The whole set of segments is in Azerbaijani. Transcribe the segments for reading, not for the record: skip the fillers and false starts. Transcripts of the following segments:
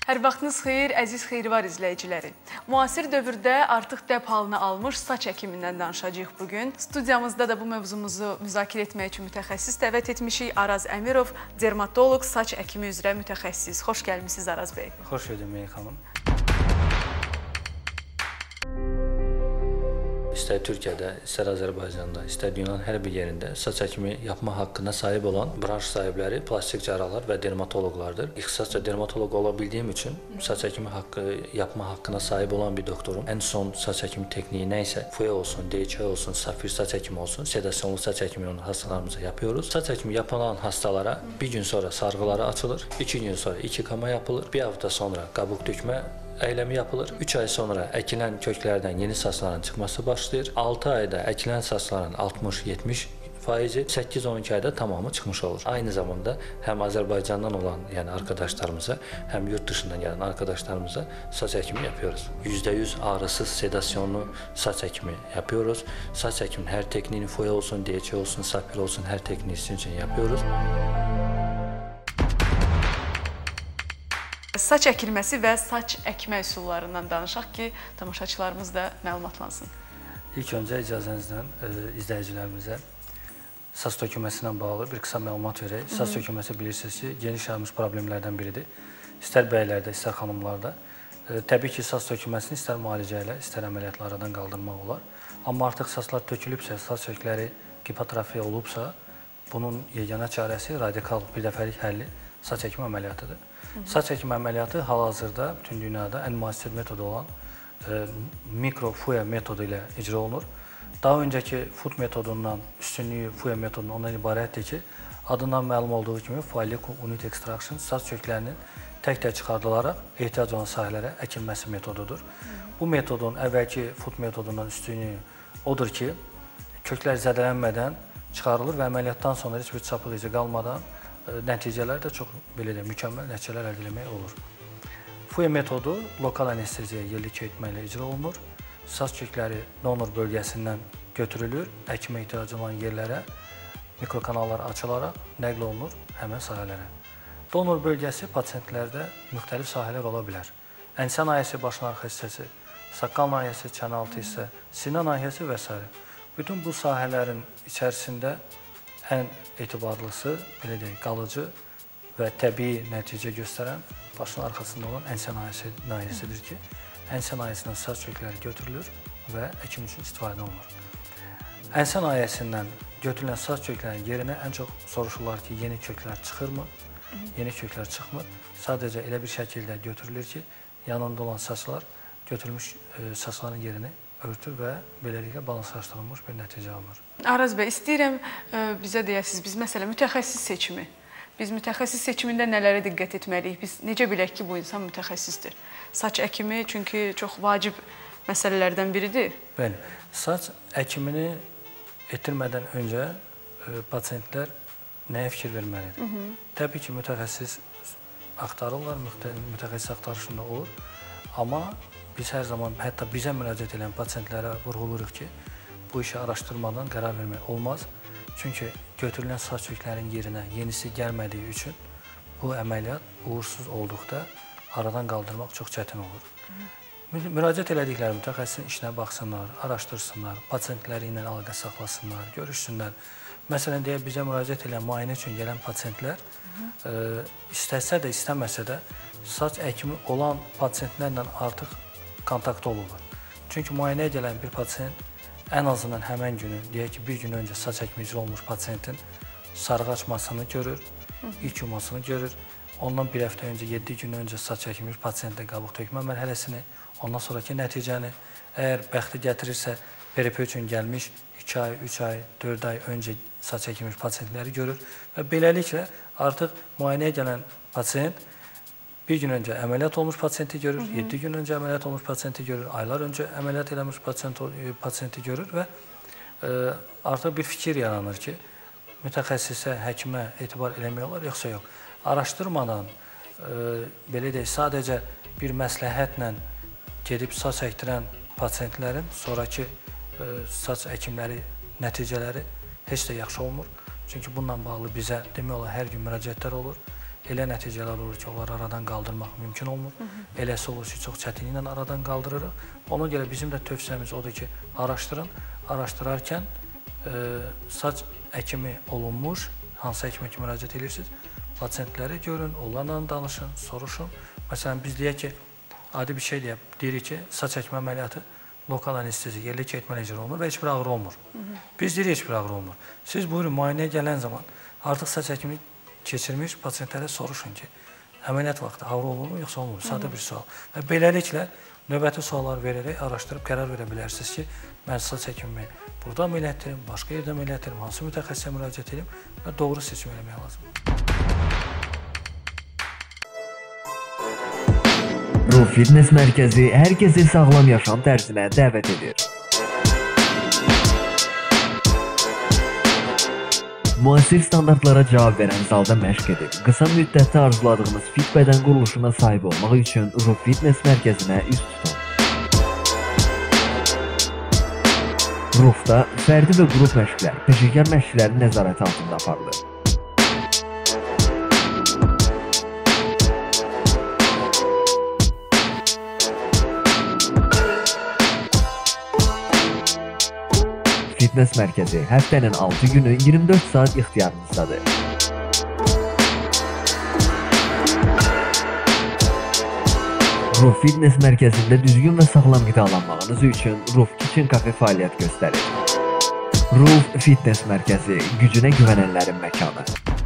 Hər vaxtınız xeyir, əziz Xeyirvar izləyiciləri. Müasir dövrdə artıq dəb halını almış saç həkimindən danışacağıq bugün. Studiyamızda da bu mövzumuzu müzakirə etmək üçün mütəxəssis dəvət etmişik. Araz Əmirov, dermatoloq, saç həkimi üzrə mütəxəssis. Xoş gəlmişsiniz Araz bəy. Xoş gördük Meyli xanım. İstər Türkiyədə, istər Azərbaycanda, istər dünyanın hər bir yerində saç həkimi yapma haqqına sahib olan branş sahibləri plastik cərrahlar və dermatoloqlardır. İxtisasca dermatoloq ola bildiyim üçün saç həkimi yapma haqqına sahib olan bir doktorum. Ən son saç həkimi tekniyi nə isə, fuya olsun, DÇ olsun, safir saç həkimi olsun, sedasyonlu saç həkimi olan hastalarımıza yapıyoruz. Saç həkimi yapılan hastalara bir gün sonra sarğıları açılır, 2 gün sonra 2 kama yapılır, bir hafta sonra qabıq tökmə əyləmi yapılır. 3 ay sonra əkilən köklərdən yeni saçların çıxması başlayır. 6 ayda əkilən saçların 60-70%, 8-12 ayda tamamı çıxmış olur. Aynı zamanda həm Azərbaycandan olan, yəni arkadaşlarımıza, həm yurt dışından gələn arkadaşlarımıza saç həkimi yapıyoruz. %100 ağrısız, sedasyonlu saç həkimi yapıyoruz. Saç həkiminin hər tekniğini fuya olsun, DÇ olsun, safir olsun, hər tekniği sizin üçün yapıyoruz. Saç əkilməsi və saç əkmə üsullarından danışaq ki, tamaşaçılarımız da məlumatlansın. İlk öncə icazənizlə izləyicilərimizə saç tökülməsi ilə bağlı bir qısa məlumat verək. Saç tökülməsi bilirsiniz ki, geniş yayılmış problemlərdən biridir. İstər bəylərdə, istər xanımlarda. Təbii ki, saç tökülməsini istər müalicə ilə, istər əməliyyatla aradan qaldırmaq olar. Amma artıq saçlar tökülübsə, saç kökləri hipotrafiya olubsa, bunun yeganə çarəsi radikal bir dəfəlik həlli saç həkimi əməliyyatıdır. Saç həkimi əməliyyatı hal-hazırda bütün dünyada ən müasir metodu olan mikrofuya metodu ilə icra olunur. Daha öncəki fut metodundan üstünlüyü fuya metodunun ondan ibarətdir ki, adından məlum olduğu kimi follicle unit extraction saç köklərinin tək-tək çıxardılaraq ehtiyac olan sahələrə əkilməsi metodudur. Bu metodun əvvəlki fut metodundan üstünlüyü odur ki, köklər zədələnmədən çıxarılır və əməliyyatdan sonra heç bir çapıq izi qalmadan nəticələr də çox belə də mükəmməl nəticələr əldə etmək olur. Fuya metodu lokal anesteziya yerli keyitmə ilə icra olunur. Saç kökləri donor bölgəsindən götürülür, əkmə ehtiyacı olan yerlərə mikrokanallar açılaraq nəql olunur həmən sahələrə. Donor bölgəsi pasientlərdə müxtəlif sahələr ola bilər. Ənsə nahiyəsi, başın arxa hissəsi, saqqal nahiyəsi, çənə altı hissə, sinə nahiyəsi və s. Bütün bu sahələrin içərisində ən etibarlısı, belə deyək, qalıcı və təbii nəticə göstərən başın arxasında olan ənsə nahiyəsidir ki, ənsə nahiyəsindən saç kökləri götürülür və əkim üçün istifadə olunur. Ənsə nahiyəsindən götürülən saç köklərinin yerinə ən çox soruşurlar ki, yeni köklər çıxırmı? Yeni köklər çıxmır. Sadəcə elə bir şəkildə götürülür ki, yanında olan saçlar götürülmüş saçların yerini örtür və beləliklə balanslaşdırılmış bir nəticə alınır. Araz bəy, istəyirəm bizə deyəsiniz, biz məsələn mütəxəssis seçimi. Biz mütəxəssis seçimində nələrə diqqət etməliyik? Biz necə bilək ki, bu insan mütəxəssisdir? Saç əkimi çünki çox vacib məsələlərdən biridir. Bəli, saç əkimini etdirmədən öncə pasientlər nəyə fikir verməlidir? Təbii ki, mütəxəssis axtarırlar, mütəxəssis axtarışında olur. Amma biz hər zaman, hətta bizə müraciət edən pasientlərə vurğuluruq ki, bu işi araşdırmadan qərar vermək olmaz. Çünki götürülən saç köklərinin yerinə yenisi gəlmədiyi üçün bu əməliyyat uğursuz olduqda aradan qaldırmaq çox çətin olur. Müraciət elədikləri mütəxəssisin işinə baxsınlar, araşdırsınlar, pasientləri ilə əlaqə saxlasınlar, görüşsünlər. Məsələn, deyək, bizə müraciət edən müayinə üçün gələn pasientlər istəsə də, istəməsə də saç əkimi olan pasientlərlə artıq kontaktda olurlar. Çünki müayinəyə gələn bir pasient ən azından həmən günü, deyək ki, bir gün öncə saç həkimi icra olmuş pasientin sarğı açmasını görür, ilk yumasını görür. Ondan bir həftə öncə, 7 gün öncə saç həkimi pasientdə qabıq tökmə mərhələsini, ondan sonraki nəticəni, əgər bəxti gətirirsə, PRP üçün gəlmiş 2 ay, 3 ay, 4 ay öncə saç həkimi pasientləri görür və beləliklə artıq müayinəyə gələn pasient bir gün öncə əməliyyat olmuş pasiyenti görür, 7 gün öncə əməliyyat olmuş pasiyenti görür, aylar öncə əməliyyat eləmiş pasiyenti görür və artıq bir fikir yaranır ki, mütəxəssisə, həkimə etibar eləmək olar, yoxsa yox. Araşdırmadan, belə deyək, sadəcə bir məsləhətlə gedib saç əkdirən pasiyentlərin sonraki saç əkimləri, nəticələri heç də yaxşı olmur. Çünki bununla bağlı bizə demək olar hər gün müraciətlər olur. elə nəticələr olur ki, onları aradan qaldırmaq mümkün olmur. Eləsi olur ki, çox çətinliklə aradan qaldırırıq. Ona görə bizim də tövsiyəmiz odur ki, araşdırın. Araşdırarkən saç əkimi olunmuş, hansı həkimə ki, müraciət edirsiniz, pasientləri görün, onlarla danışın, soruşun. Məsələn, biz deyək ki, adi bir şey deyirik ki, saç əkmə əməliyyatı lokal anestezi, yerli etməli icra olunur və heç bir ağrı olmur. Biz deyirik, heç bir ağrı olmur. Siz buyurun, müayinəyə gələn zaman artıq saç əkimi keçirmiş pasientlərə soruşun ki, əməliyyat vaxtı ağrı olurmu, yoxsa olmur? Sadə bir sual. Və beləliklə, növbəti suallar verərək araşdırıb qərar verə bilərsiniz ki, mən saç əkimimi burada əməliyyat edim, başqa yerdə əməliyyat edim, hansı mütəxəssisə müraciət edim və doğru seçim eləmək lazımdır. Ruf Fitness Mərkəzi hər kəsi sağlam yaşam tərzinə dəvət edir. Müasir standartlara cavab verən zalda məşq edib, qısa müddətdə arzuladığınız fit bədən quruluşuna sahib olmaq üçün Ruf Fitness Mərkəzinə üz tutun. Rufda fərdi və qrup məşqlər, peşəkar məşqçilərin nəzarəti altında aparılır. Fitness mərkəzi həftənin 6 günü 24 saat ixtiyarınızdadır. Ruf Fitness mərkəzində düzgün və sağlam qidalanmağınız üçün Ruf Kitchen Cafe fəaliyyət göstərir. Ruf Fitness mərkəzi, gücünə güvənənlərin məkanı.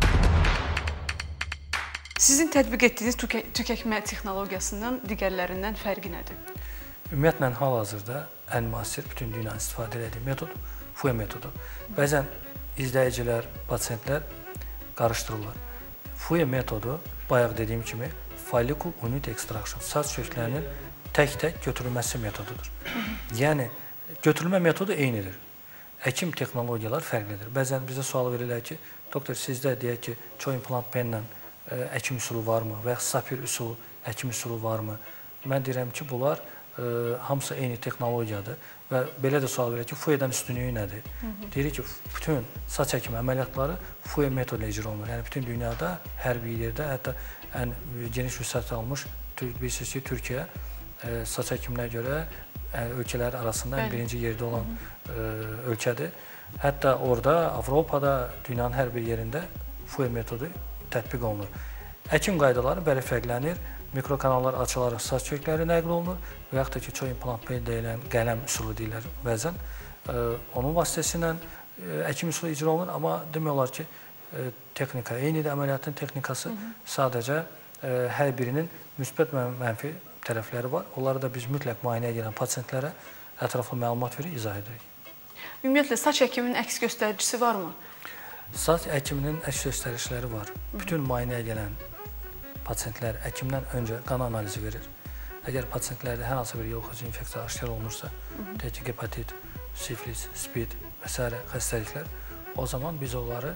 Sizin tətbiq etdiyiniz tükəkmə texnologiyasının digərlərindən fərqi nədir? Ümumiyyətlə, hal-hazırda ən müasir bütün dünyanın istifadə etdiyi metod FUE metodu. Bəzən izləyicilər, pasiyentlər qarışdırırlar. FUE metodu, bayaq dediyim kimi, follicle unit extraction, saç köklərinin tək-tək götürülməsi metodudur. Yəni, götürülmə metodu eynidir. Əkim texnologiyalar fərqlidir. Bəzən bizə sual verirlər ki, doktor, sizdə deyək ki, çoy implant penlə əkim üsulu varmı və ya sapir üsulu, əkim üsulu varmı? Mən deyirəm ki, bunlar hamısı eyni texnologiyadır və belə də sual verir ki, FUE-dən üstünlüyü nədir? Deyirik ki, bütün saç əkimi əməliyyatları FUE metodla icra olunur. Yəni, bütün dünyada, hər bir yerdə, hətta ən geniş vüsət almış, bilirsiniz ki, Türkiyə saç əkiminə görə ölkələr arasında ən birinci yerdə olan ölkədir. Hətta orada, Avropada, dünyanın hər bir yerində FUE metodu tətbiq olunur. Əkim qaydaları belə fərqlənir. Mikrokanallar açılaraq saç kökləri nəql olunur və yaxud da ki, çoy implant pen deyilən qələm üsulu deyirlər bəzən. Onun vasitəsilə əkim üsulu icra olunur, amma demək olar ki, texnika eynidir, əməliyyatın texnikası sadəcə hər birinin müsbət və mənfi tərəfləri var. Onları da biz mütləq müayinəyə gələn pasientlərə ətraflı məlumat verib izah edirik. Ümumiyyətlə, saç əkiminin əks göstəricisi varmı? Saç əkiminin əks göstəriciləri var. Bütün müayinəyə gələn pasientlər əkimdən öncə qan analizi verir. Əgər pasientlərdə hər hansı bir yoluxucu infeksiya aşkar olunursa, deyək ki, hepatit, siflis, spid və s. xəstəliklər, o zaman biz onları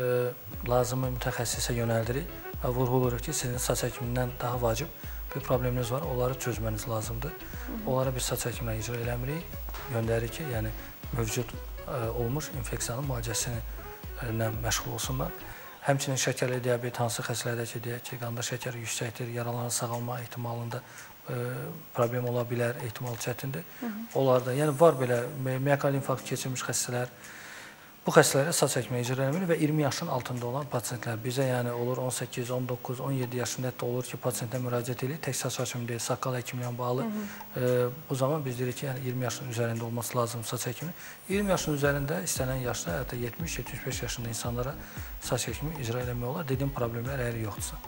lazımi mütəxəssisə yönəldirik və vurğuluruq ki, sizin saç əkimindən daha vacib bir probleminiz var, onları çözməniz lazımdır. Onlara biz saç əkimlə icra eləmirik, göndəririk ki, yəni mövcud olmuş infeksiyanın müalicəsindən məşğul olsunlar. Həmçinin şəkərli diabet hansı xəstələrdə ki, deyək ki, qanda şəkəri yüksəkdir, yaraların sağalma ehtimalında problem ola bilər, ehtimal çətindir. Onlarda, yəni var belə miokard infarkt keçirmiş xəstələr, bu xəstələrə saç əkmə icra eləmir və 20 yaşın altında olan pasientlər bizə yəni olur 18, 19, 17 yaşında hətta olur ki, pasientə müraciət edir, tək saç əkimi deyil, saqqal əkimi ilə bağlı. Bu zaman biz deyirik ki, yəni 20 yaşın üzərində olması lazım saç əkimi. 20 yaşın üzərində istənilən yaşda, hətta 70-75 yaşında insanlara saç əkimi icra eləmək olar, dediyim problemlər əgər yoxdursa.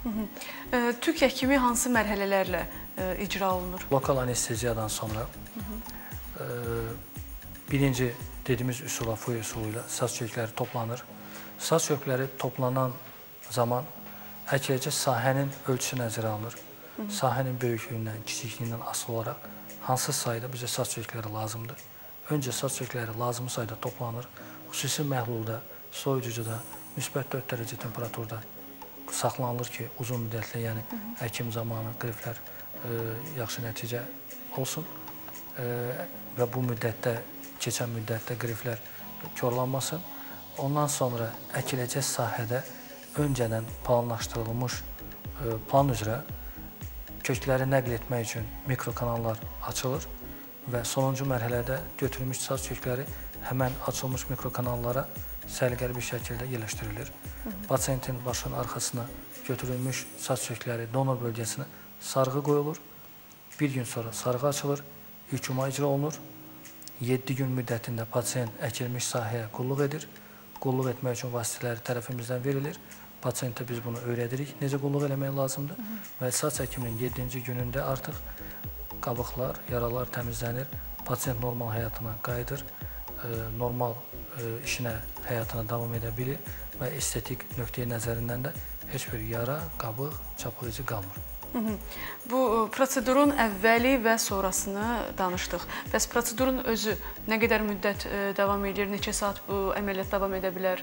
Tük əkimi hansı mərhələlərlə icra olunur? Lokal anesteziyadan sonra birinci dediyimiz üsula, FUE üsulu ilə saç kökləri toplanır. Saç kökləri toplanan zaman əkləcə sahənin ölçüsü nəzərə alınır. Sahənin böyüklüyündən, kiçikliyindən asılı olaraq hansı sayda bizə saç kökləri lazımdır. Öncə saç kökləri lazımı sayda toplanır. Xüsusi məhlulda, soyuducuda, müsbət 4 dərəcə temperaturda saxlanılır ki, uzun müddətli, yəni əkim zamanı qriflər yaxşı nəticə olsun və bu müddətdə, keçən müddətdə qriflər korlanmasın. Ondan sonra əkiləcək sahədə öncədən planlaşdırılmış plan üzrə kökləri nəql etmək üçün mikrokanallar açılır və sonuncu mərhələdə götürülmüş saç kökləri həmən açılmış mikrokanallara səliqəli bir şəkildə yerləşdirilir. Pasientin başının arxasına götürülmüş saç kökləri donor bölgəsinə sarğı qoyulur. Bir gün sonra sarğı açılır, ilk yuma icra olunur. 7 gün müddətində pasient əkilmiş sahəyə qulluq edir. Qulluq etmək üçün vasitələri tərəfimizdən verilir. Pasiyentə biz bunu öyrədirik, necə qulluq eləmək lazımdır. Və saç həkiminin 7-ci günündə artıq qabıqlar, yaralar təmizlənir. Pasient normal həyatına qayıdır, normal işinə, həyatına davam edə bilir və estetik nöqteyi nəzərindən də heç bir yara, qabıq, çapıq qalmır. Bu prosedurun əvvəli və sonrasını danışdıq. Bəs prosedurun özü nə qədər müddət davam edir, neçə saat bu əməliyyat davam edə bilər?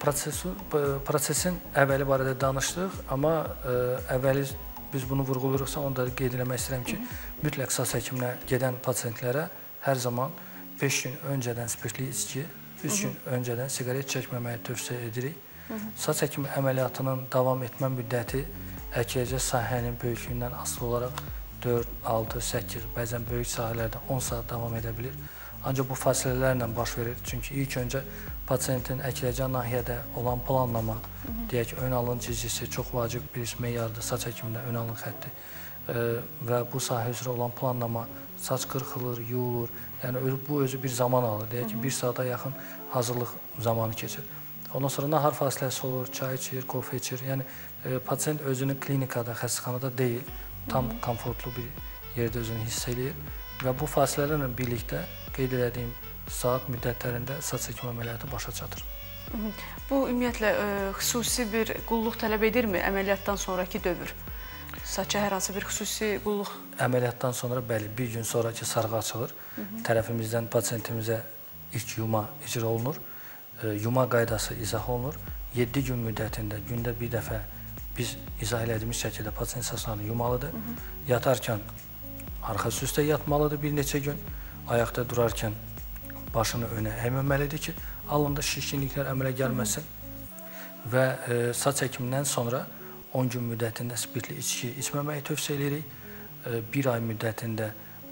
Prosesin əvvəli barədə danışdıq, amma əvvəli biz bunu vurğuluruqsa, onu da qeyd eləmək istəyirəm ki, mütləq saç həkiminə gedən pasientlərə hər zaman 5 gün öncədən spirtli içki, 3 gün öncədən siqaret çəkməməyi tövsiyə edirik. Saç həkimi əməliyyatının davam etmə müddəti əkiləcək sahənin böyüklüyündən asılı olaraq 4, 6, 8, bəzən böyük sahələrdə 10 saat davam edə bilir. Ancaq bu fasilələrlə baş verir. Çünki ilk öncə pasiyentin əkiləcək nahiyədə olan planlama, deyək ki, ön alın cizgisi çox vacib bir meyardır saç həkimində ön alın xətti və bu sahə üzrə olan planlama, saç qırxılır, yuyulur. Yəni bu özü bir zaman alır. Deyək ki, 1 saata yaxın hazırlıq zamanı keçir. Ondan sonra nahar fasiləsi olur, çay içir, kofe içir. Yəni pasient özünü klinikada, xəstəxanada deyil, tam komfortlu bir yerdə özünü hiss eləyir və bu fasilələrlə birlikdə qeyd etdiyim saat müddətlərində saç həkimi əməliyyatı başa çatır. Bu ümumiyyətlə xüsusi bir qulluq tələb edirmi əməliyyatdan sonraki dövr? Saça hər hansı bir xüsusi qulluq? Əməliyyatdan sonra bəli, bir gün sonraki sarğı açılır. Tərəfimizdən pasiyentimizə ilk yuma icra olunur. Yuma qaydası izah olunur. 7 gün müddətində gündə bir dəfə biz izah elədiyimiz şəkildə pasient saçlarını yumalıdır. Yatarkən arxası üstə yatmalıdır bir neçə gün. Ayaqda durarkən başını önə əyməməlidir ki, alında şişkinliklər əmələ gəlməsin. Və saç həkimindən sonra 10 gün müddətində spirtli içki içməməyi tövsiyə edirik. 1 ay müddətində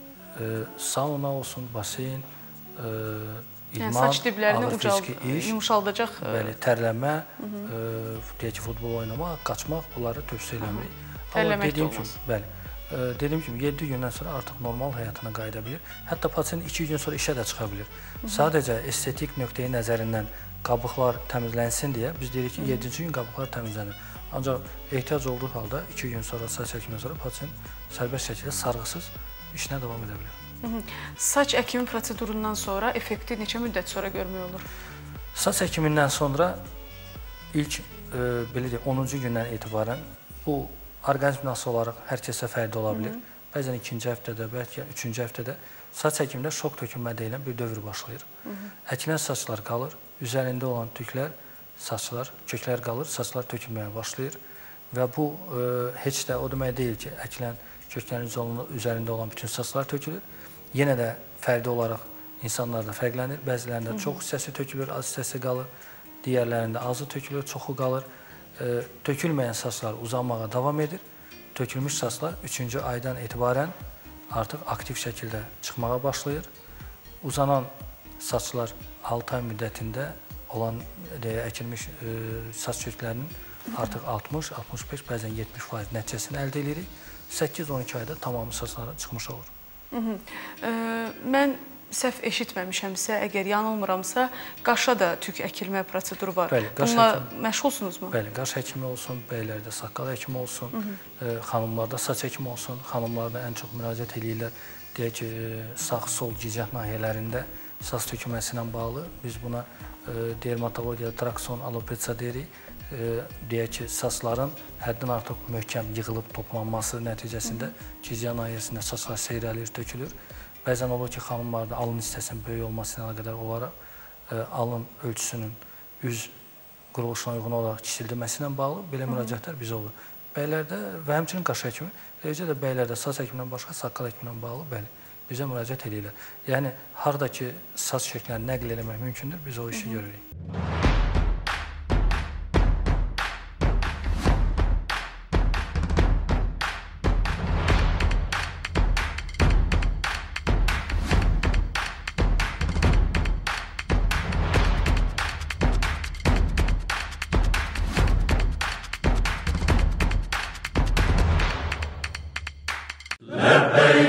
sauna olsun, baseyn, idman, saç diblərini yumuşaldacaq. Bəli, tərləmə, deyək ki, futbol oynamaq, qaçmaq, bunları tövsiyə eləmirik. Tərləmək də olmaz. Bəli. Dediyim kimi 7 gündən sonra artıq normal həyatına qayıda bilir. Hətta pasient 2 gün sonra işə də çıxa bilir. Sadəcə estetik nöqteyi nəzərindən qabıqlar təmizlənsin deyə biz deyirik ki, 7-ci gün qabıqlar təmizlənir. Ancaq ehtiyac olduğu halda 2 gün sonra, saç həkimindən sonra pasient sərbəst şəkildə sarğısız işinə davam edə bilir. Saç əkimi prosedurundan sonra effekti neçə müddət sonra görmək olur? Saç həkimindən sonra ilk belə deyək 10-cu gündən etibarən bu orqanizmin asılı olaraq hər kəsə fərqli ola bilər. Bəzən 2-ci həftədə, bəlkə 3-cü həftədə saç həkimində şok tökülmə deyilən bir dövr başlayır. Əkilən saçlar qalır, üzərində olan tüklər, saçlar, köklər qalır, saçlar tökülməyə başlayır və bu heç də o demək deyil ki, əkilən köklərin üzərində olan bütün saçlar tökülür. Yenə də fərqli olaraq insanlarda fərqlənir. Bəzilərində çox hissəsi tökülür, az hissəsi qalır. Digərlərində azı tökülür, çoxu qalır. Tökülməyən saçlar uzanmağa davam edir. Tökülmüş saçlar 3-cü aydan etibarən artıq aktiv şəkildə çıxmağa başlayır. Uzanan saçlar 6 ay müddətində olan əkilmiş saç köklərinin artıq 60, 65, bəzən 70% nəticəsini əldə edirik. 8-12 ayda tamamı saçları çıxmış olur. Mən səhv eşitməmişəmsə, əgər yanılmıramsa, qaşa da tük əkilmə proseduru var. Bəli, bununla məşğulsunuzmu? Bəli, qaş həkimi olsun, bəylərdə saqqal həkimi olsun, xanımlarda saç həkimi olsun. Xanımlarda ən çox müraciət edirlər. Deyək ki, sağ-sol gicgah nahiyələrində saç tökülməsi ilə bağlı biz buna dermatologiyada trakson alopesiya deyirik. Deyək ki, saçların həddən artıq möhkəm yığılıb toplanması nəticəsində gicgah nahiyəsində saçlar seyrəlir, tökülür. Bəzən olur ki, xanımlarda alın hissəsinin böyük olması ilə əlaqədar olaraq alın ölçüsünün üz quruluşuna uyğun olaraq kiçildilməsi ilə bağlı belə müraciətlər bizə olur. Bəylərdə və həmçinin qaş həkimi, eləcə də bəylərdə saç həkimindən başqa saqqal həkimindən bağlı bəli, bizə müraciət edirlər. Yəni, haradakı saç şəklini nəql eləmək mümkündür, biz o işi görürük.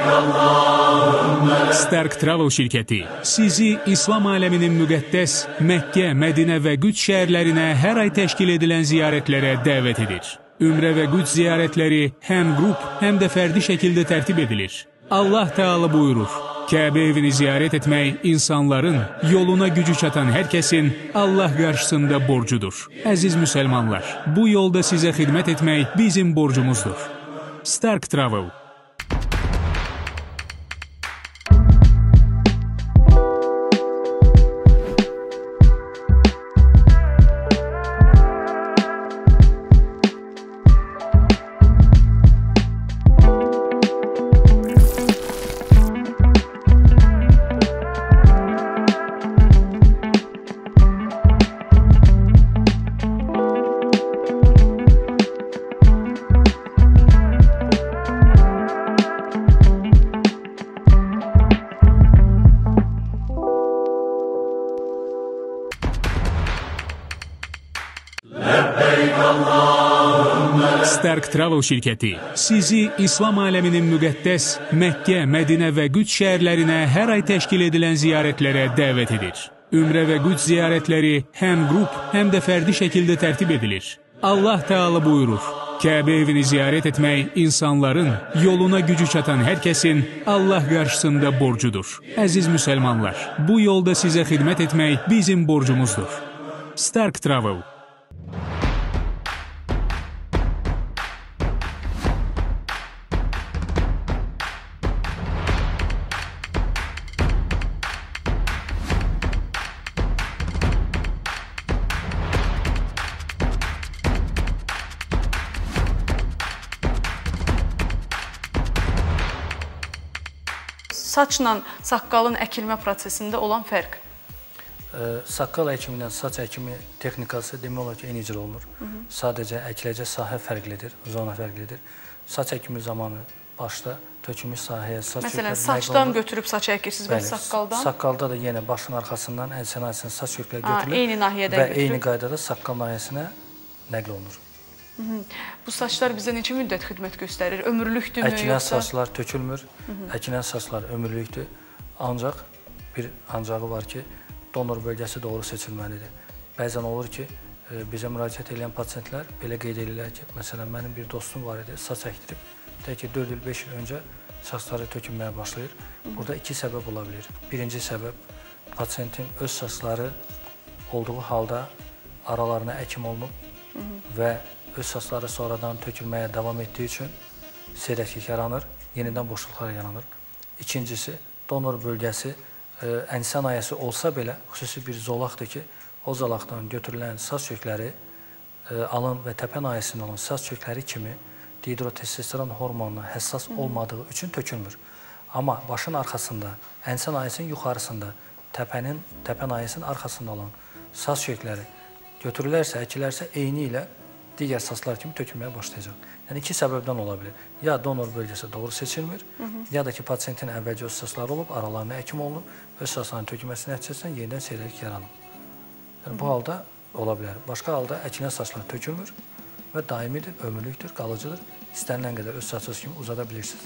Stark Travel şirkəti sizi İslam aləminin müqəddəs Məkkə, Mədinə və Qüds şəhərlərinə hər ay təşkil edilən ziyarətlərə dəvət edir. Ümrə və Qüds ziyarətləri həm qrup, həm də fərdi şəkildə tərtib edilir. Allah Teala buyurur: Kəbə evini ziyarət etmək insanların yoluna gücü çatan hər kəsin Allah qarşısında borcudur. Əziz müsəlmanlar, bu yolda sizə xidmət etmək bizim borcumuzdur. Stark Travel. Stark Travel şirkəti sizi İslam aləminin müqəddəs Məkkə, Mədinə və Qüds şəhərlərinə hər ay təşkil edilən ziyarətlərə dəvət edir. Ümrə və Qüds ziyarətləri həm qrup, həm də fərdi şəkildə tərtib edilir. Allah Teala buyurur: Kəbə evini ziyarət etmək insanların yoluna gücü çatan hər kəsin Allah qarşısında borcudur. Əziz müsəlmanlar, bu yolda sizə xidmət etmək bizim borcumuzdur. Stark Travel. Saçla saqqalın əkilmə prosesində olan fərq? Saqqal əkimi ilə saç əkimi texnikası demək olar ki, eyni cür olunur. Sadəcə əkiləcək sahə fərqlidir, zona fərqlidir. Saç əkimi zamanı başda tökülmüş sahəyə saç kökləri... Məsələn, saçdan götürüb saç əkirsiniz və saqqaldan? Saqqalda da yenə başın arxasından əl sənayəsinin saç kökləri götürülür eyni nahiyədən və eyni qaydada saqqal nahiyəsinə nəql olunur. Bu saçlar bizə neçə müddət xidmət göstərir? Ömürlükdürmü yoxsa? Əkilən saçlar tökülmür, əkilən saçlar ömürlükdür. Ancaq bir ancağı var ki, donor bölgəsi doğru seçilməlidir. Bəzən olur ki, bizə müraciət edən pasiyentlər belə qeyd edirlər ki, məsələn, mənim bir dostum var idi, saç əkdirib, deyək ki, 4 il, 5 il öncə saçları tökülməyə başlayır. Burada iki səbəb ola bilir. Birinci səbəb, pasiyentin öz saçları olduğu halda aralarına əkim olunub və öz saçları sonradan tökülməyə davam etdiyi üçün seyrəklik yaranır, yenidən boşluqlar yaranır. İkincisi, donor bölgəsi ənsə nahiyəsi olsa belə xüsusi bir zolaqdır ki, o zolaqdan götürülən saç kökləri alın və təpə nahiyəsində olan saç kökləri kimi dihidrotestosteron hormonuna həssas olmadığı üçün tökülmür. Amma başın arxasında, ənsə nahiyəsinin yuxarısında, təpə nahiyəsinin arxasında olan saç kökləri götürülərsə, əkilərsə eyni ilə digər saçlar kimi tökülməyə başlayacaq. Yəni, iki səbəbdən ola bilir. Ya donor bölgəsi doğru seçilmir, ya da ki, pasiyentin əvvəlcə öz saçları olub, aralarına əkim olunub, öz saçların tökülməsi nəticəsində yenidən seyrəklik yaranıb. Yəni, bu halda ola bilər. Başqa halda əkilən saçlar tökülmür və daimidir, ömürlükdür, qalıcıdır. İstənilən qədər öz saçınız kimi uzada bilirsiniz.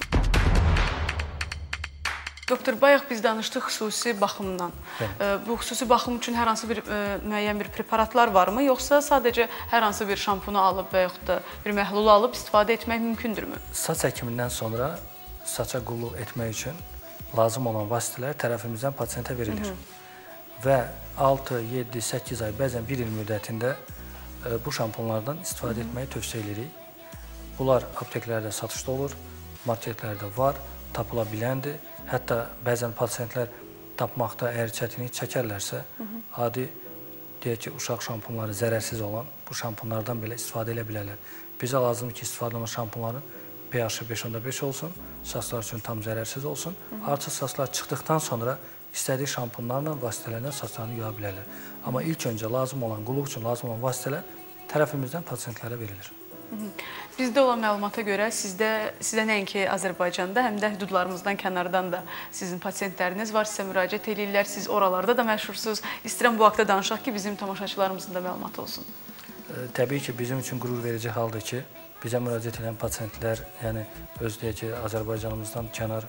Doktor, bayaq biz danışdıq xüsusi baxımdan. Bu xüsusi baxım üçün hər hansı bir müəyyən bir preparatlar varmı, yoxsa sadəcə hər hansı bir şampunu alıb və yaxud da bir məhlulu alıb istifadə etmək mümkündürmü? Saç əkimindən sonra saça qulluq etmək üçün lazım olan vasitələr tərəfimizdən pasiyentə verilir. Və 6, 7, 8 ay, bəzən 1 il müddətində bu şampunlardan istifadə etməyi tövsiyə edirik. Bunlar apteklərdə satışda olur, marketlərdə var, tapıla biləndir. Hətta bəzən pasiyentlər tapmaqda əgər çətinlik çəkərlərsə, adi deyək ki, uşaq şampunları zərərsiz olan bu şampunlardan belə istifadə edə bilərlər. Bizə lazımdır ki, istifadə olunan şampunların pH-ı 5.5 olsun, saçlar üçün tam zərərsiz olsun. Artıq saçlar çıxdıqdan sonra istədiyi şampunlarla, vasitələrlə saçlarını yuya bilərlər. Amma ilk öncə lazım olan, qulluq üçün lazım olan vasitələr tərəfimizdən pasientlərə verilir. Bizdə olan məlumata görə sizdə nəinki Azərbaycanda, həm də hüdudlarımızdan kənardan da sizin pasientləriniz var, sizə müraciət edirlər, siz oralarda da məşhursunuz. İstəyirəm bu haqda danışaq ki, bizim tamaşaçılarımızın da məlumatı olsun. Təbii ki, bizim üçün qürur verici haldır ki, bizə müraciət edən pasientlər, yəni öz deyək ki, Azərbaycanımızdan kənar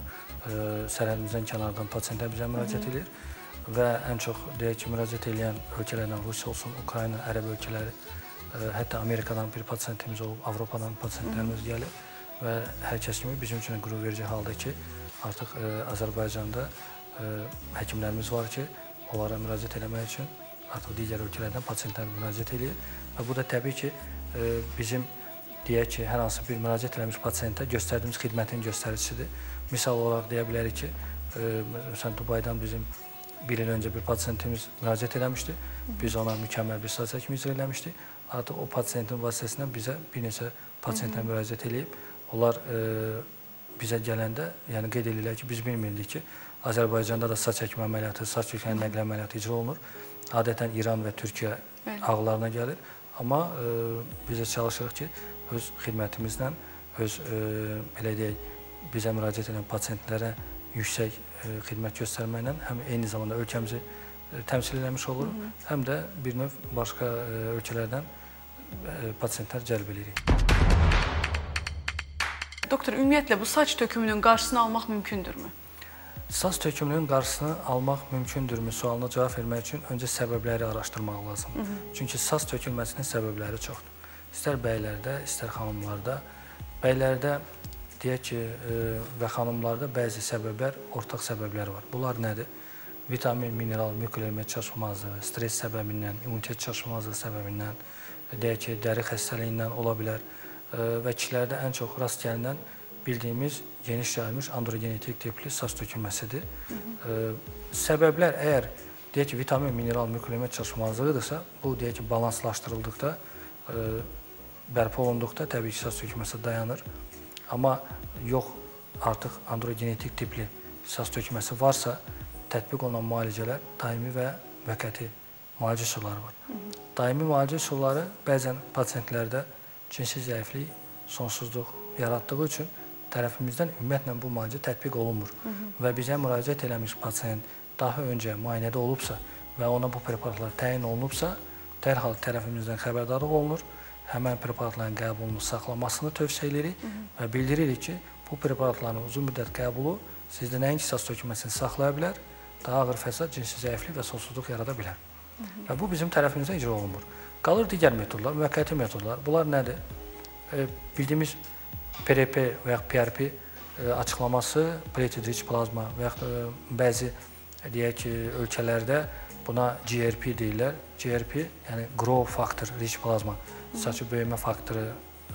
sərhədimizdən kənardan pasientlər bizə müraciət edir və ən çox deyək ki, müraciət edən ölkələrdən Rusiya olsun, Ukrayna, Ərəb ölkələri, hətta Amerikadan bir pasientimiz olub, Avropadan pasientlərimiz gəlir və hər kəs kimi bizim üçün qürur verici halda ki, artıq Azərbaycanda həkimlərimiz var ki, onlara müraciət eləmək üçün artıq digər ölkələrdən pasientlər müraciət edir və bu da təbii ki, bizim deyək ki, hər hansı bir müraciət eləmiş pasientə göstərdiyimiz xidmətin göstəricisidir. Misal olaraq deyə bilərik ki, məsələn, Dubaydan bizim bir il öncə bir pasientimiz müraciət eləmişdi. Biz ona mükəmməl bir saç çəkimi icra eləmişdik. Artıq o pasientin vasitəsilə bizə bir neçə pasientlər müraciət eləyib. Onlar bizə gələndə, yəni qeyd edirlər ki, biz bilmirdik ki, Azərbaycanda da saç çəkimi əməliyyatı, saç köklərinin nəqli əməliyyatı icra olunur. Adətən İran və Türkiyə ağlarına gəlir. Amma biz çalışırıq ki, öz xidmətimizlə, öz belə deyək, bizə müraciət edən pasientlərə yüksək xidmət göstərməklə həm eyni zamanda ölkəmizi təmsil eləmiş oluruq, həm də bir növ başqa ölkələrdən pasientlər cəlb edirik. Doktor, ümumiyyətlə bu saç tökümünün qarşısını almaq mümkündürmü? Saç tökümünün qarşısını almaq mümkündürmü sualına cavab vermək üçün öncə səbəbləri araşdırmaq lazımdır. Çünki saç tökülməsinin səbəbləri çoxdur. İstər bəylərdə, istər xanımlarda. Bəylərdə deyək ki, və xanımlarda bəzi səbəblər, ortaq səbəblər var. Bunlar nədir? Vitamin, mineral, mikroelement çatışmazlığı, stres səbəbindən, immunitet çatışmazlığı səbəbindən, deyək ki, dəri xəstəliyindən ola bilər və kişilərdə ən çox rast gəlinən bildiyimiz geniş yayılmış androgenetik tipli saç tökülməsidir. Səbəblər əgər deyək ki, vitamin, mineral, mikroelement çatışmazlığıdırsa, bu deyək ki, balanslaşdırıldıqda, bərpa olunduqda təbii ki, saç tökülməsi dayanır. Amma yox, artıq androgenetik tipli saç tökülməsi varsa, tətbiq olunan müalicələr daimi və müvəqqəti müalicə üsulları var. Daimi müalicə üsulları bəzən pasientlərdə cinsi zəiflik, sonsuzluq yaratdığı üçün tərəfimizdən ümumiyyətlə bu müalicə tətbiq olunmur. Və bizə müraciət eləmiş pasient daha öncə müayinədə olubsa və ona bu preparatlar təyin olunubsa, dərhal tərəfimizdən xəbərdarlıq olunur. Həmən preparatların qəbulunu saxlamasını tövsiyə edirik və bildiririk ki, bu preparatların uzun müddət qəbulu sizdə nəinki saç tökülməsini saxlaya bilər, daha ağır fəsad, cinsi zəiflik və sonsuzluq yarada bilər. Və bu bizim tərəfimizdən icra olunmur. Qalır digər metodlar, müvəqqəti metodlar. Bunlar nədir? Bildiyimiz PRP və yaxud PRP açıqlaması, plated rich plazma və yaxud bəzi deyək ki, ölkələrdə buna GRP deyirlər. GRP, yəni growth factor rich plazma, saçı böyümə faktoru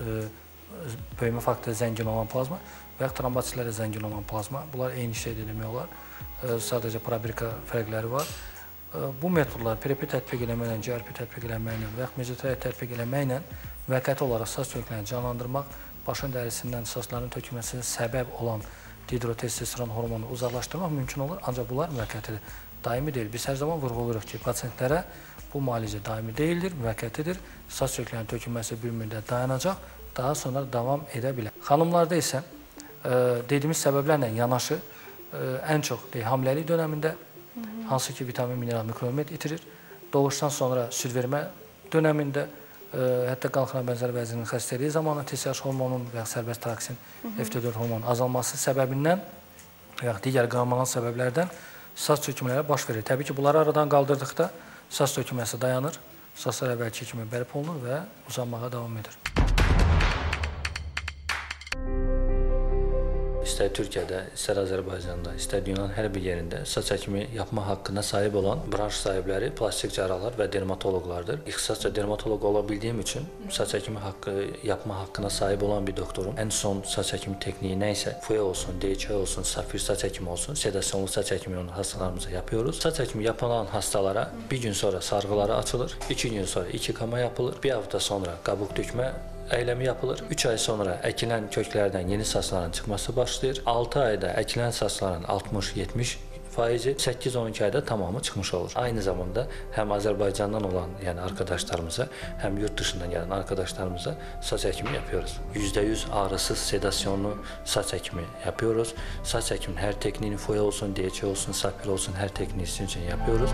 zəngin olan plazma və yaxud trombositlərə zəngin olan plazma. Bunlar eyni şeydir demək olar. Sadəcə probirka fərqləri var. Bu metodlar PRP tətbiq eləməklə, GRP tətbiq eləməklə və yaxud mezoterapiya tətbiq eləməklə müvəqqəti olaraq saç tökülməsini canlandırmaq, başın dərisindən saçların tökülməsinə səbəb olan dihidrotestosteron hormonu uzaqlaşdırmaq mümkün olur, ancaq bunlar müvəqqətidir. Daimi deyil. Biz hər zaman vurğuluruq ki, pasientlərə bu müalicə daimi deyildir, müvəqqətidir. Saç köklərinin tökülməsi bir müddət dayanacaq, daha sonra davam edə bilər. Xanımlarda isə dediyimiz səbəblərlə yanaşı ən çox hamiləlik dönəmində hansı ki, vitamin, mineral, mikroelement itirir. Doğuşdan sonra süd vermə dönəmində, hətta qan-xına bənzər vəzinin xəstəliyi zamanı TSH hormonunun və ya sərbəst tiraksin, FT4 hormonun azalması səbəbindən və ya digər qanamalan səbəblərdən saç tökülmələri baş verir. Təbii ki, bunları aradan qaldırdıqda saç tökülməsi dayanır, saçlar əvvəlki kimi bərpa olunur və uzanmağa davam edir. İstər Türkiyədə, istər Azərbaycanda, istər dünyanın hər bir yerində saç həkimi yapma haqqına sahib olan branş sahibləri plastik cərrahlar və dermatoloqlardır. İxtisasca dermatoloq ola bildiyim üçün saç həkimi yapma haqqına sahib olan bir doktorum. Ən son saç həkimi tekniyi nə isə FUE olsun, DHA olsun, safir saç həkimi olsun, sedasyonlu saç həkimi olan hastalarımıza yapıyoruz. Saç həkimi yapılan hastalara bir gün sonra sarğıları açılır, 2 gün sonra 2 kama yapılır, bir hafta sonra qabıq dökmə əyləmi yapılır. 3 ay sonra əkilən köklərdən yeni saçların çıxması başlayır. 6 ayda əkilən saçların 60-70%, 8-12 ayda tamamı çıxmış olur. Aynı zamanda həm Azərbaycandan olan, yəni arkadaşlarımıza, həm yurt dışından gələn arkadaşlarımıza saç həkimi yapıyoruz. %100 ağrısız, sedasyonlu saç həkimi yapıyoruz. Saç həkiminin hər tekniğini FUE olsun, DHA olsun, safir olsun, hər tekniği sizin üçün yapıyoruz.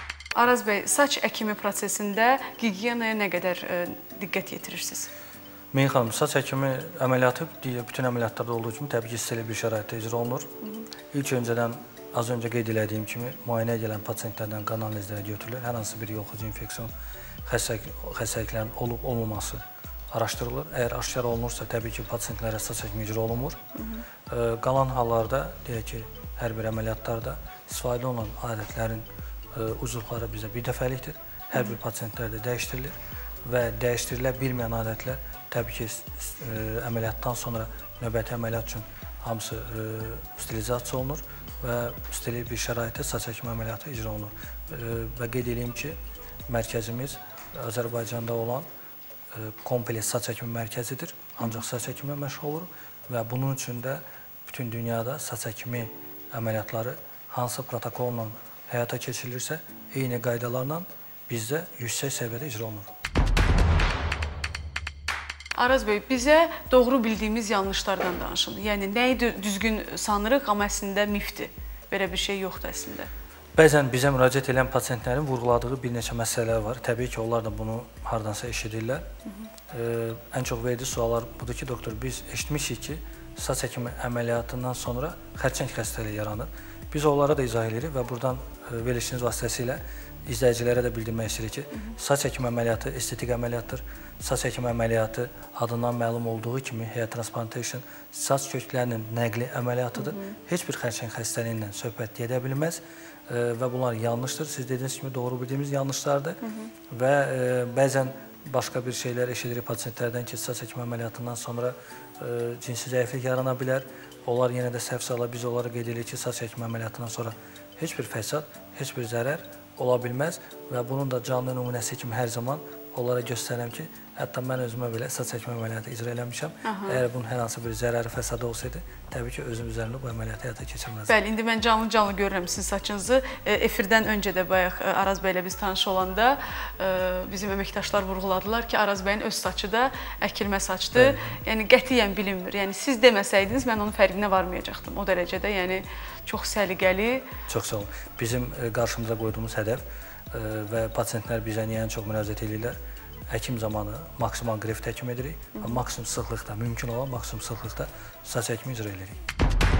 Araz bəy, saç əkimi prosesində gigiyenaya nə qədər diqqət yetirirsiniz? Məyin xanım, saç həkimi əməliyyatı bütün əməliyyatlarda olduğu kimi təbii ki, istili bir şəraitdə icra olunur. İlk öncədən az öncə qeyd elədiyim kimi müayinəyə gələn pasientlərdən qan analizləri götürülür. Hər hansı bir yoluxucu infeksion xəstəliklərin olub-olmaması araşdırılır. Əgər aşkar olunursa, təbii ki, pasientlərə saç həkimi icra olunmur. Qalan hallarda, deyək ki, hər bir əməliyyatlarda istifadə olunan alətlərin ucluqları bizə bir dəfəlikdir. Hər bir pasientlərdə dəyişdirilir və dəyişdirilə bilməyən alətlər təbii ki, əməliyyatdan sonra növbəti əməliyyat üçün hamısı stilizasiya olunur və stil bir şəraitdə saç həkimi əməliyyatı icra olunur. Və qeyd edeyim ki, mərkəzimiz Azərbaycanda olan kompleks saç həkimi mərkəzidir. Ancaq saç həkimlə məşğul olur və bunun üçün də bütün dünyada saç həkimi əməliyyatları hansı protokolla həyata keçirilirsə, eyni qaydalarla bizdə yüksək səviyyədə icra olunur. Araz bəy, bizə doğru bildiyimiz yanlışlardan danışın. Yəni, nəyi düzgün sanırıq, amma əslində mifdir. Belə bir şey yoxdur əslində. Bəzən bizə müraciət edən pasientlərin vurğuladığı bir neçə məsələlər var. Təbii ki, onlar da bunu hardansa eşidirlər. Ən çox verdiyi suallar budur ki, doktor, biz eşitmişik ki, saç həkimi əməliyyatından sonra xərçəng xəstəliyi yaranır. Biz onlara da izah edirik və buradan verilişiniz vasitəsilə izləyicilərə də bildirmək istəyirik ki, saç həkimi əməliyyatı estetik əməliyyatdır. Saç həkimi əməliyyatı adından məlum olduğu kimi hair transplantation saç köklərinin nəqli əməliyyatıdır. Heç bir xərçəng xəstəliyindən söhbət gedə bilməz və bunlar yanlışdır. Siz dediyiniz kimi doğru bildiyimiz yanlışlardır və bəzən başqa bir şeylər eşidirik pasientlərdən ki, saç həkimi əməliyyatından sonra cinsi zəiflik yarana bilər. Onlar yenə də səhv salır. Biz onlara qeyd edirik ki, saç həkimi əməliyyatından sonra heç bir fəsad, heç bir zərər ola bilməz və bunun da canlı nümunəsi kimi hər zaman onlara göstərəm ki, hətta mən özümə belə saç həkimi əməliyyatı icra eləmişəm. Əgər bunun hər hansı bir zərəri, fəsadı olsaydı, təbii ki, özüm üzərində bu əməliyyatı həyata keçirməzdim. Bəli, indi mən canlı görürəm sizin saçınızı. Efirdən öncə də bayaq Araz bəylə biz tanış olanda bizim əməkdaşlar vurğuladılar ki, Araz bəyin öz saçı da əkilmə saçdır. Yəni, qətiyyən bilinmir. Yəni, siz deməsəydiniz, mən onun fərqinə varmayacaqdım. O dərəcədə, yəni, çox səliqəli. Çox sağ olun. Bizim qarşımıza qoyduğumuz hədəf və pasientlər bizə niyə ən çox müraciət edirlər? Həkim zamanı maksimal qreft həkim edirik və maksimum sıxlıqda, mümkün olan maksimum sıxlıqda saç həkimi icra edirik.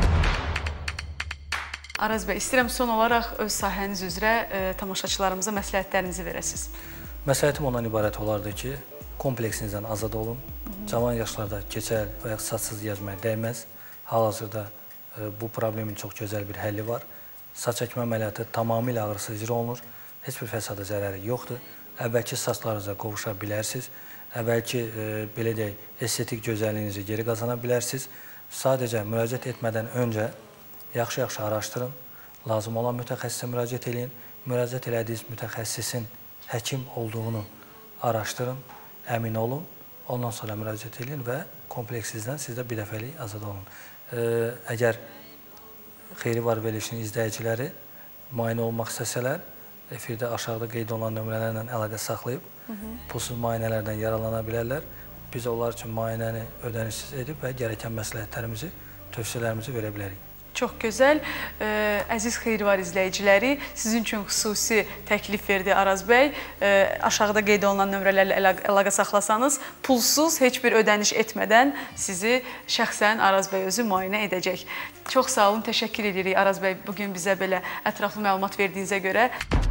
Araz bəy, istəyirəm son olaraq öz sahəniz üzrə tamaşaçılarımıza məsləhətlərinizi verəsiniz. Məsləhətim ondan ibarət olardı ki, kompleksinizdən azad olun. Cavan yaşlarda keçəl və ya saçsız gəzməyə dəyməz. Hal-hazırda bu problemin çox gözəl bir həlli var. Saç həkimi əməliyyatı tamamilə ağrısız icra olunur. Heç bir fəsada zərəri yoxdur. Əvvəlki saçlarınıza qovuşa bilərsiniz. Əvvəlki, belə deyək, estetik gözəlliyinizi geri qazana bilərsiniz. Sadəcə müraciət etmədən öncə yaxşı-yaxşı araşdırın. Lazım olan mütəxəssisə müraciət edin. Müraciət elədiyiniz mütəxəssisin həkim olduğunu araşdırın, əmin olun. Ondan sonra müraciət edin və kompleksinizdən siz də bir dəfəlik azad olun. Əgər xeyri var verilişinin izləyiciləri müayinə olmaq istəsələr, efirdə aşağıda qeyd olunan nömrələrlə əlaqə saxlayıb, pulsuz müayinələrdən yararlana bilərlər. Biz onlar üçün müayinəni ödənişsiz edib və gərəkən məsləhətlərimizi, tövsiyələrimizi verə bilərik. Çox gözəl. Əziz Xeyrivar izləyiciləri, sizin üçün xüsusi təklif verdi Araz bəy. Aşağıda qeyd olunan nömrələrlə əlaqə saxlasanız, pulsuz, heç bir ödəniş etmədən sizi şəxsən Araz bəy özü müayinə edəcək. Çox sağ olun, təşəkkür edirik Araz bəy bugün bizə belə ətraflı məlumat verdiyinizə görə.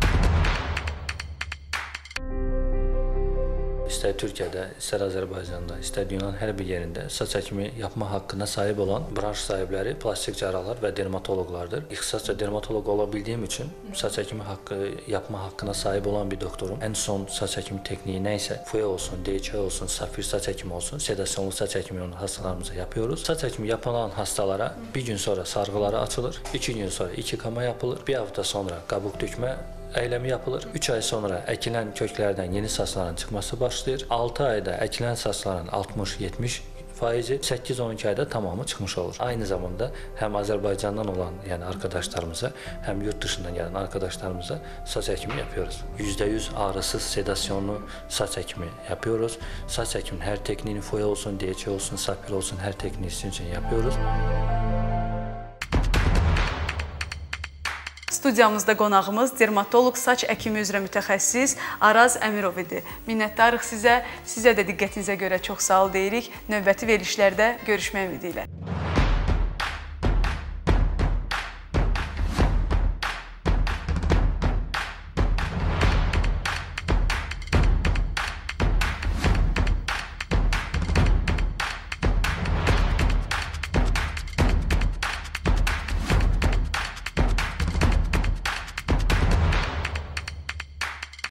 İstər Türkiyədə, istər Azərbaycanda, istər dünyanın hər bir yerində saç həkimi yapma haqqına sahib olan branş sahibləri plastik cərrahlar və dermatoloqlardır. İxtisasca dermatoloq ola bildiyim üçün saç həkimi yapma haqqına sahib olan bir doktorum. Ən son saç həkimi tekniyi nə isə, FUE olsun, DÇ olsun, safir saç həkimi olsun, sedasyonlu saç həkimi hastalarımıza yapıyoruz. Saç həkimi yapılan hastalara bir gün sonra sarğıları açılır, 2 gün sonra 2 kama yapılır, bir hafta sonra qabıq tökmə əyləmi yapılır. 3 ay sonra əkilən köklərdən yeni saçların çıxması başlayır. 6 ayda əkilən saçların 60-70%, 8-12 ayda tamamı çıxmış olur. Aynı zamanda həm Azərbaycandan olan arkadaşlarımıza, həm yurt dışından gələn arkadaşlarımıza saç həkimi yapıyoruz. %100 ağrısız, sedasyonlu saç həkimi yapıyoruz. Saç həkiminin hər tekniğini FUE olsun, DÇ olsun, safir olsun, hər tekniği için yapıyoruz. Studiyamızda qonağımız dermatoloq, saç əkimi üzrə mütəxəssis Araz Əmirov idi. Minnətdarıq sizə. Sizə də diqqətinizə görə çox sağ ol deyirik. Növbəti verilişlərdə görüşmək ümidi ilə.